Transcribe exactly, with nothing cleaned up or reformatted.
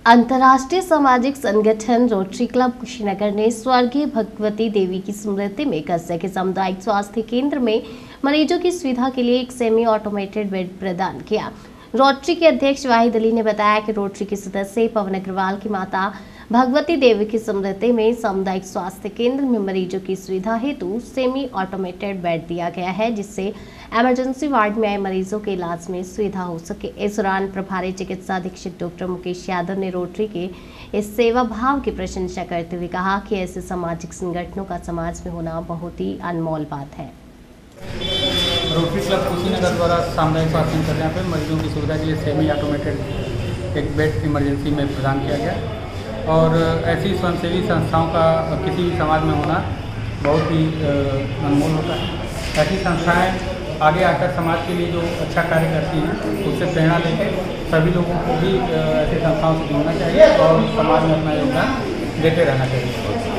अंतर्राष्ट्रीय सामाजिक संगठन रोटरी क्लब कुशीनगर ने स्वर्गीय भगवती देवी की स्मृति में कस्बे के सामुदायिक स्वास्थ्य केंद्र में मरीजों की सुविधा के लिए एक सेमी ऑटोमेटेड बेड प्रदान किया। रोटरी के अध्यक्ष वाहिद अली ने बताया कि रोटरी के सदस्य पवन अग्रवाल की माता भगवती देवी की स्मृति में सामुदायिक स्वास्थ्य केंद्र में मरीजों की सुविधा हेतु सेमी ऑटोमेटेड बेड दिया गया है, जिससे इमरजेंसी वार्ड में आए मरीजों के इलाज में सुविधा हो सके। इस दौरान प्रभारी चिकित्सा अधीक्षक डॉक्टर मुकेश यादव ने रोटरी के इस सेवा भाव की प्रशंसा करते हुए कहा कि ऐसे सामाजिक संगठनों का समाज में होना बहुत ही अनमोल बात है। रोटरी क्लब कुशीनगर द्वारा सामुदायिक स्वास्थ्य केंद्र पर मरीजों की सुविधा के लिए सेमी ऑटोमेटेड एक बेड इमरजेंसी में प्रदान किया गया और ऐसी स्वयंसेवी संस्थाओं का किसी भी समाज में होना बहुत ही अनमोल होता है। ऐसी संस्थाएं आगे आकर समाज के लिए जो अच्छा कार्य करती हैं उससे प्रेरणा लेकर सभी लोगों को भी ऐसी संस्थाओं से जुड़ना चाहिए और समाज में अपना योगदान देते रहना चाहिए।